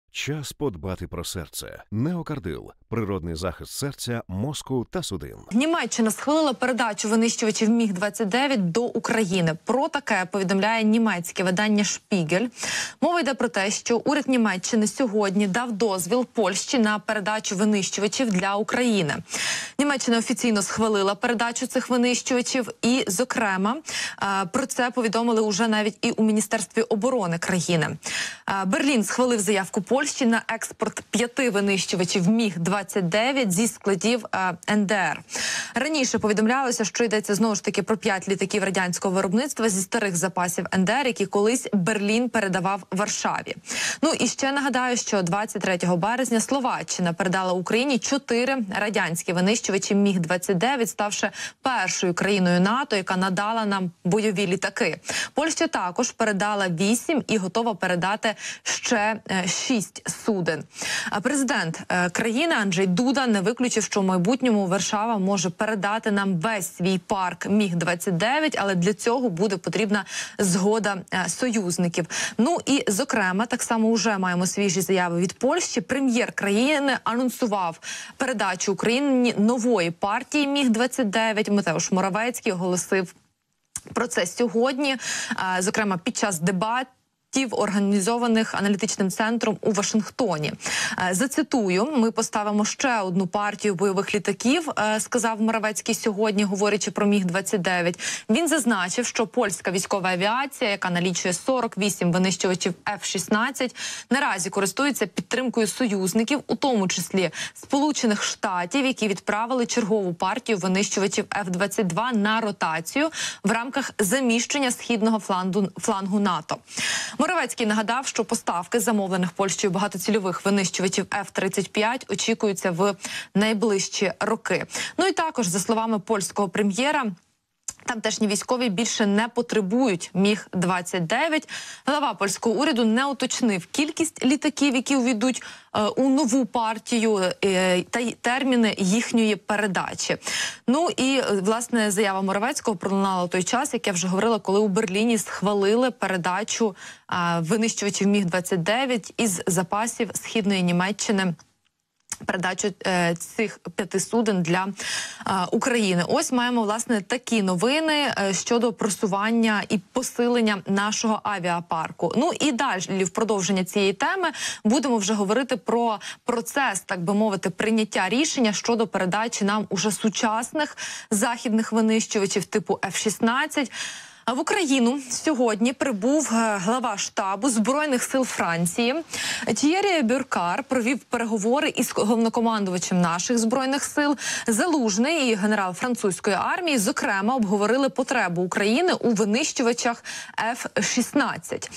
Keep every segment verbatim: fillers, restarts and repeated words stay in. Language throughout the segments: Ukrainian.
Час подбати про серце. Неокардил – природний захист серця, мозку та судин. Німеччина схвалила передачу винищувачів міг двадцять дев'ять до України. Про таке повідомляє німецьке видання «Шпігель». Мова йде про те, що уряд Німеччини сьогодні дав дозвіл Польщі на передачу винищувачів для України. Німеччина офіційно схвалила передачу цих винищувачів і, зокрема, про це повідомили уже навіть і у Міністерстві оборони країни. Берлін схвалив заявку Польщі на експорт п'яти винищувачів міг двадцять дев'ять зі складів ен де ер. Раніше повідомлялося, що йдеться знову ж таки про п'ять літаків радянського виробництва зі старих запасів ен де ер, які колись Берлін передавав Варшаві. Ну і ще нагадаю, що двадцять третього березня Словаччина передала Україні чотири радянські винищувачі міг двадцять дев'ять, ставши першою країною НАТО, яка надала нам бойові літаки. Польща також передала вісім і готова передати ще шість суден. Президент країни Анджей Дуда не виключив, що в майбутньому Варшава може передати нам весь свій парк міг двадцять дев'ять, але для цього буде потрібна згода союзників. Ну і, зокрема, так само вже маємо свіжі заяви від Польщі. Прем'єр країни анонсував передачу Україні нової партії міг двадцять дев'ять. Матеуш Моравецький оголосив про це сьогодні, зокрема під час дебатів, організованих аналітичним центром у Вашингтоні. Зацитую, ми поставимо ще одну партію бойових літаків, сказав Моравецький сьогодні, говорячи про міг двадцять дев'ять. Він зазначив, що польська військова авіація, яка налічує сорок вісім винищувачів еф шістнадцять, наразі користується підтримкою союзників, у тому числі Сполучених Штатів, які відправили чергову партію винищувачів еф двадцять два на ротацію в рамках заміщення східного флангу, флангу НАТО. Моравецький нагадав, що поставки замовлених Польщею багатоцільових винищувачів еф тридцять п'ять очікуються в найближчі роки. Ну і також, за словами польського прем'єра, тамтешні військові більше не потребують міг двадцять дев'ять. Глава польського уряду не уточнив кількість літаків, які увійдуть е, у нову партію, е, та й терміни їхньої передачі. Ну і, власне, заява Моравецького пролунала в той час, як я вже говорила, коли у Берліні схвалили передачу е, винищувачів міг двадцять дев'ять із запасів Східної Німеччини, передачу е, цих п'яти суден для е, України. Ось маємо, власне, такі новини е, щодо просування і посилення нашого авіапарку. Ну і далі, в продовження цієї теми, будемо вже говорити про процес, так би мовити, прийняття рішення щодо передачі нам уже сучасних західних винищувачів типу еф шістнадцять. В Україну сьогодні прибув глава штабу Збройних сил Франції. Т'єрі Бюркар провів переговори із головнокомандувачем наших Збройних сил. Залужний і генерал французької армії, зокрема, обговорили потребу України у винищувачах еф шістнадцять.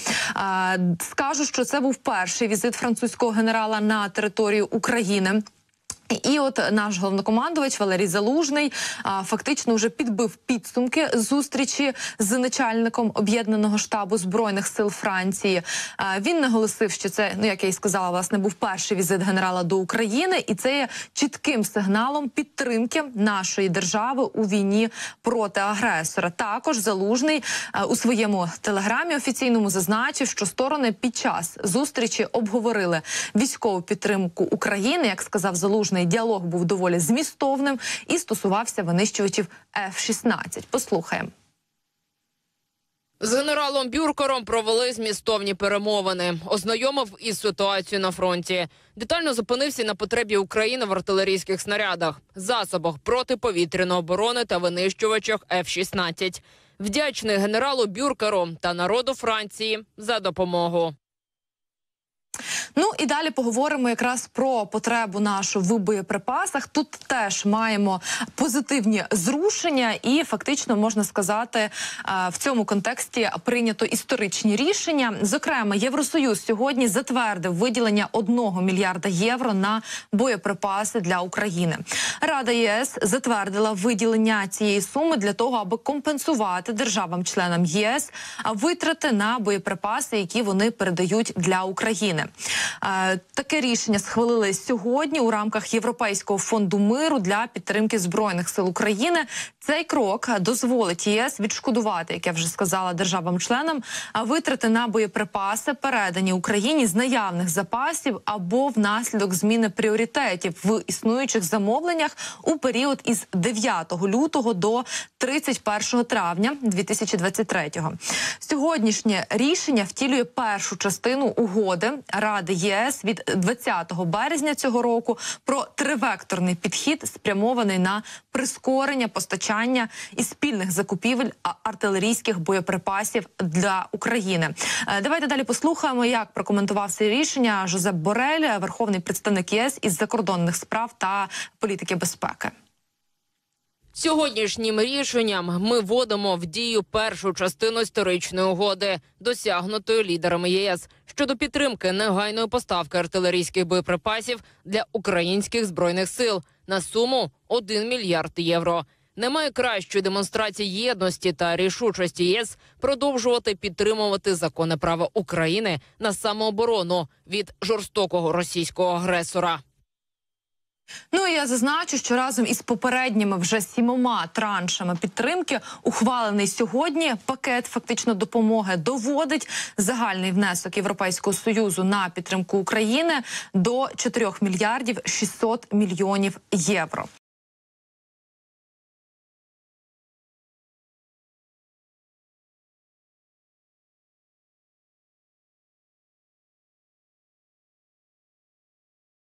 Скажу, що це був перший візит французького генерала на територію України. І от наш головнокомандувач Валерій Залужний а, фактично вже підбив підсумки зустрічі з начальником Об'єднаного штабу Збройних сил Франції. А, він наголосив, що це, ну як я і сказала, власне, був перший візит генерала до України, і це є чітким сигналом підтримки нашої держави у війні проти агресора. Також Залужний а, у своєму телеграмі офіційному зазначив, що сторони під час зустрічі обговорили військову підтримку України. Як сказав Залужний, діалог був доволі змістовним і стосувався винищувачів еф шістнадцять. Послухаємо. З генералом Бюркером провели змістовні перемовини. Ознайомив із ситуацією на фронті. Детально зупинився на потребі України в артилерійських снарядах, засобах протиповітряної оборони та винищувачах еф шістнадцять. Вдячний генералу Бюркеру та народу Франції за допомогу. Ну і далі поговоримо якраз про потребу нашу в боєприпасах. Тут теж маємо позитивні зрушення і фактично, можна сказати, в цьому контексті прийнято історичні рішення. Зокрема, Євросоюз сьогодні затвердив виділення одного мільярда євро на боєприпаси для України. Рада ЄС затвердила виділення цієї суми для того, аби компенсувати державам-членам ЄС витрати на боєприпаси, які вони передають для України. Таке рішення схвалили сьогодні у рамках Європейського фонду миру для підтримки Збройних сил України. Цей крок дозволить ЄС відшкодувати, як я вже сказала, державам-членам витрати на боєприпаси, передані Україні з наявних запасів або внаслідок зміни пріоритетів в існуючих замовленнях у період із дев'ятого лютого до тридцять першого травня дві тисячі двадцять третього. Сьогоднішнє рішення втілює першу частину угоди Ради ЄС від двадцятого березня цього року про тривекторний підхід, спрямований на прискорення постачання і спільних закупівель артилерійських боєприпасів для України. Давайте далі послухаємо, як прокоментував це рішення Жозеп Борель, верховний представник ЄС із закордонних справ та політики безпеки. Сьогоднішнім рішенням ми вводимо в дію першу частину історичної угоди, досягнутої лідерами ЄС, щодо підтримки негайної поставки артилерійських боєприпасів для українських збройних сил на суму один мільярд євро. Немає кращої демонстрації єдності та рішучості ЄС продовжувати підтримувати законне право України на самооборону від жорстокого російського агресора. Ну і я зазначу, що разом із попередніми вже сімома траншами підтримки ухвалений сьогодні пакет фактично допомоги доводить загальний внесок Європейського Союзу на підтримку України до чотирьох мільярдів шістсот мільйонів євро.